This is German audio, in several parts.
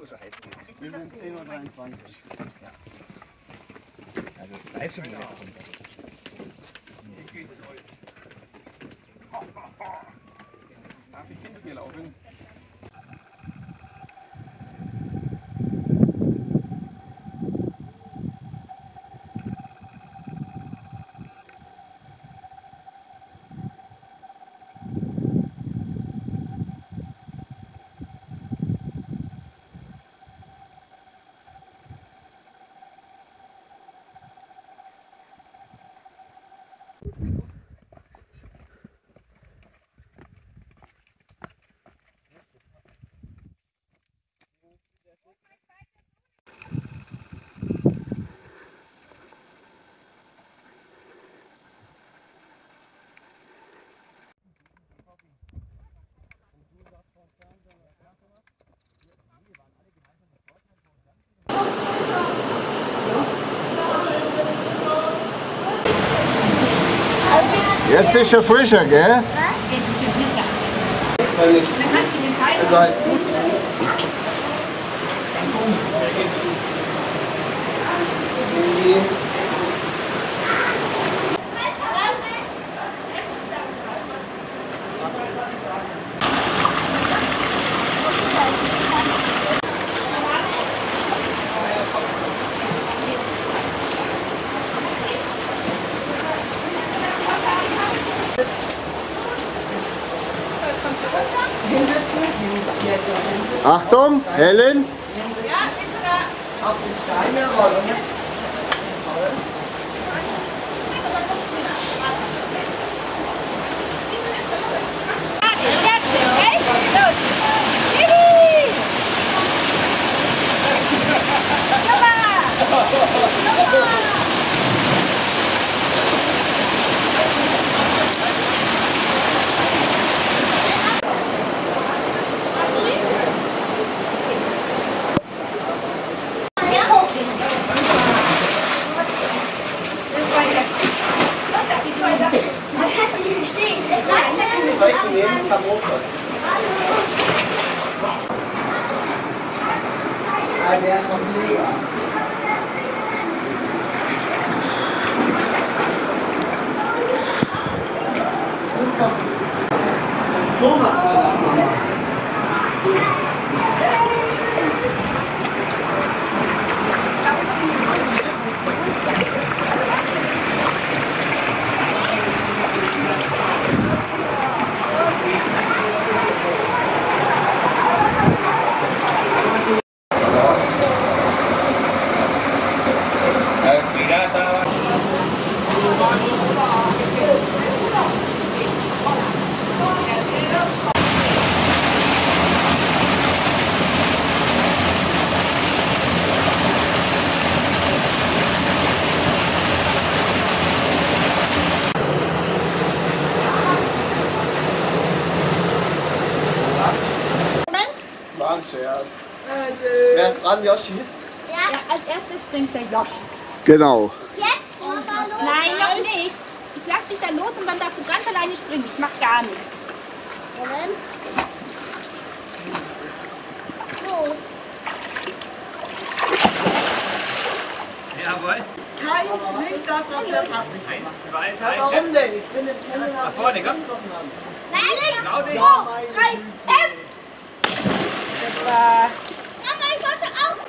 Wir sind 10:23 Uhr. Ja. Also, weiß schon, wie das kommt. Darf ich hinter dir laufen? Jetzt ist er frischer, gell? Was? Jetzt ist er frischer. Dann kannst du den Teig. Also halt gut. Achtung, Helen! Ja, ist da. Auf den Stein rollen. Soll ich die nehmen? Kamofe. Ah, der ist noch mega. So macht man das mal. War ein Scherz. Wer ist dran, Yoshi? Ja, als erstes springt der Josh. Genau. Jetzt? Nein, noch nicht. Ich lass dich dann los und dann darfst du ganz alleine springen. Ich mach gar nichts. Moment. So. Jawohl. Kein bringt das, was der Patrick macht. 1, 2, Ja, 3, warum denn? Ich bin im Keller. Nach vorne, komm. Nein, Genau den. 2, 3, F. Mama, Mama, ich wollte auch.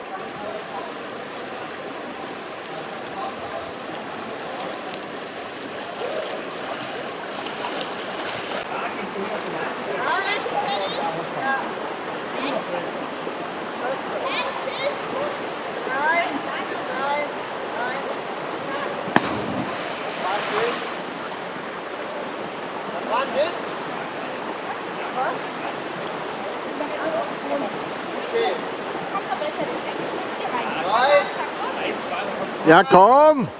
Ja, komm!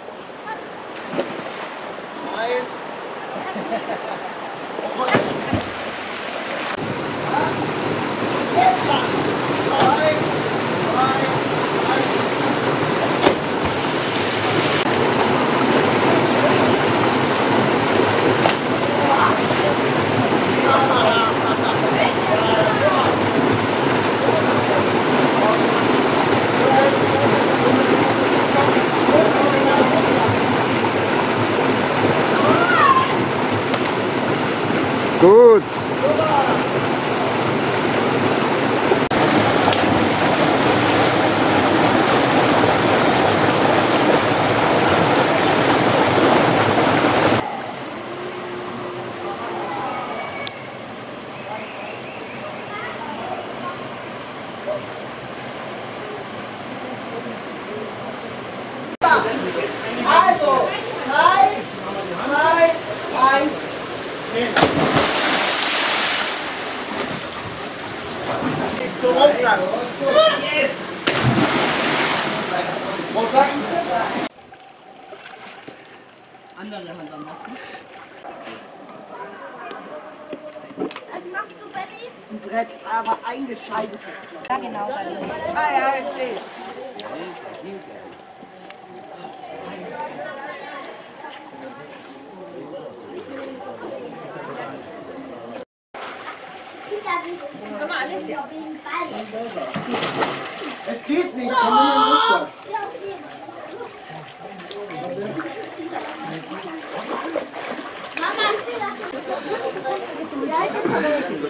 andere Hand am besten. Was machst du, Betty? Ein Brett, aber eingeschaltet. Ja, genau. Ah ja, ich sehe. Kann man alles, ja. Es geht nicht, komm in den Rucksack. Mama, ja, ich will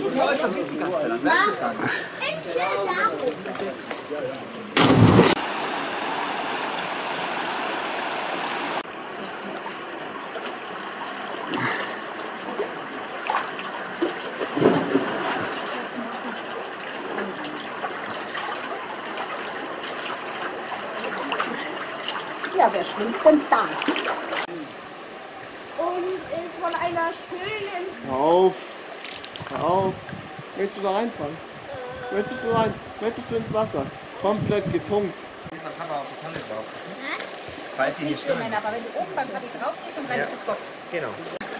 Ja, wer schwimmt denn da? Und von einer schönen... Hör auf. Hör auf. Möchtest du da reinfahren? Möchtest du rein? Möchtest du ins Wasser? Komplett getunkt. Man kann auf die Tonne drauf. Falls die nicht schwimmen. Aber wenn du oben beim Papi drauf gehst und rein ist Gott. Genau.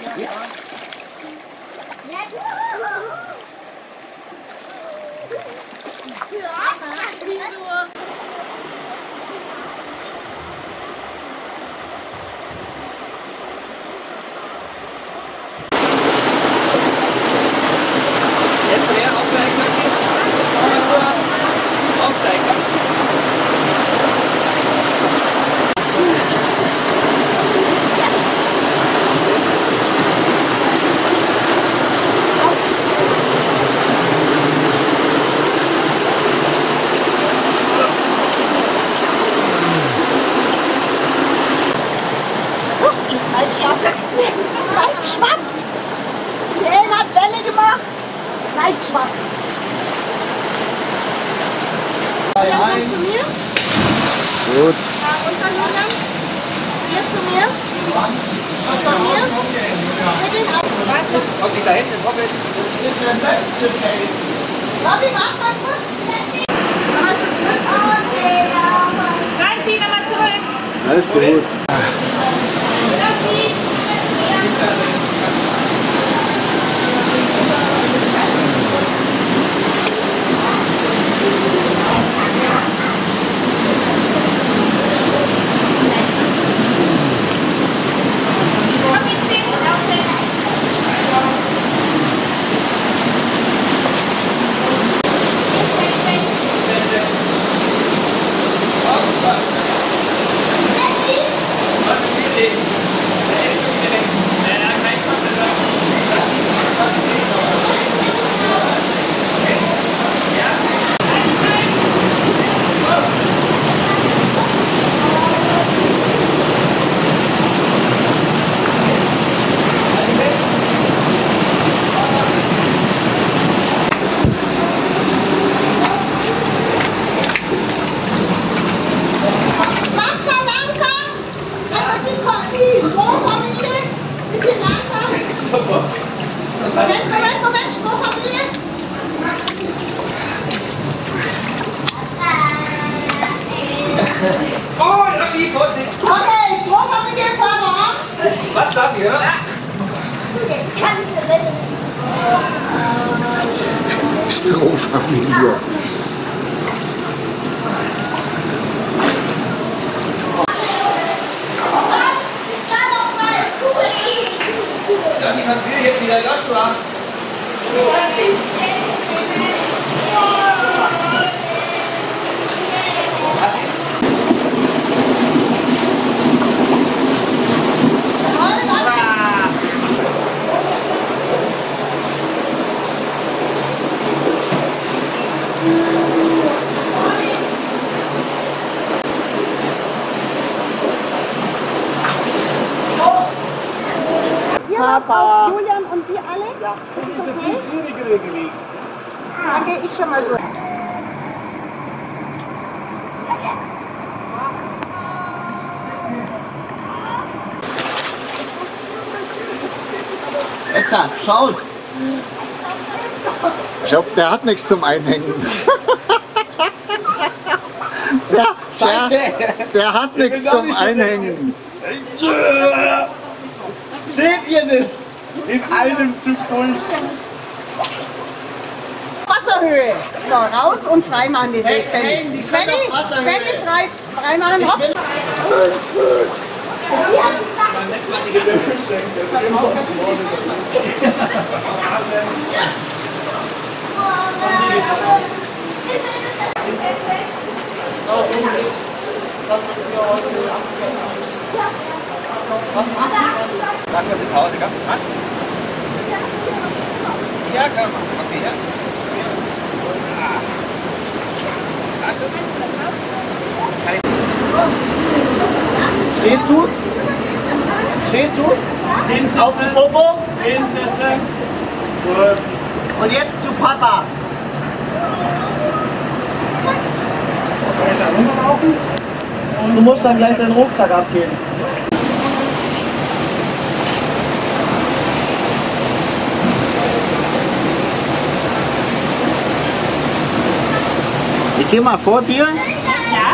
Jetzt mehr aufsteigen, aufsteigen. Gut. Okay, da hinten im Pocket. Reinziehen, nochmal zurück. Alles gut. Oh, Yoshi, Vorsicht! Okay, Strohfamilie, Vater. Was dafür? Jetzt kannst du bitte. Strohfamilie. Ja, niemand will jetzt wieder Joshua. Papa. Julian und wir alle? Ja. Das ist okay? Dann gehe ich schon mal durch. Jetzt, schaut! Ich glaube, der hat nichts zum Einhängen. Der hat nichts zum Einhängen. Seht ihr das? In einem Zug voll. Wasserhöhe. So, raus und frei machen den Weg. Benny, frei machen. Hopp. Machen wir die Pause, gell? Ja, kann man. Okay, ja. Stehst du? Stehst du? Auf dem Popo? Gut. Und jetzt zu Papa. Und du musst dann gleich deinen Rucksack abgeben. Ich geh mal vor dir. Ja.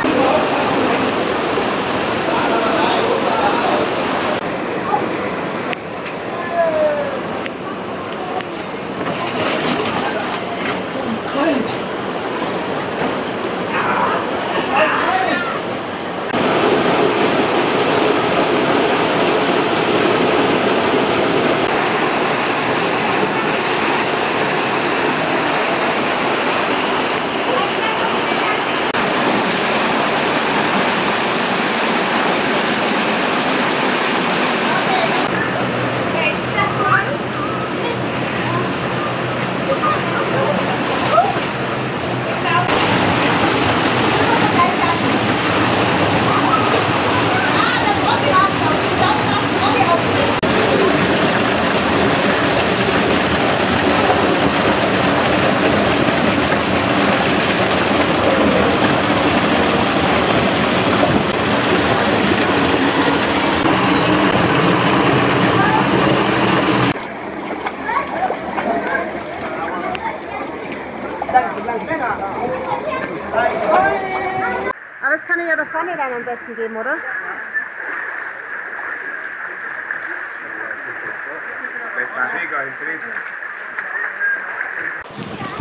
Aber das kann ich ja da vorne dann am besten geben, oder? Esta amiga, interesa.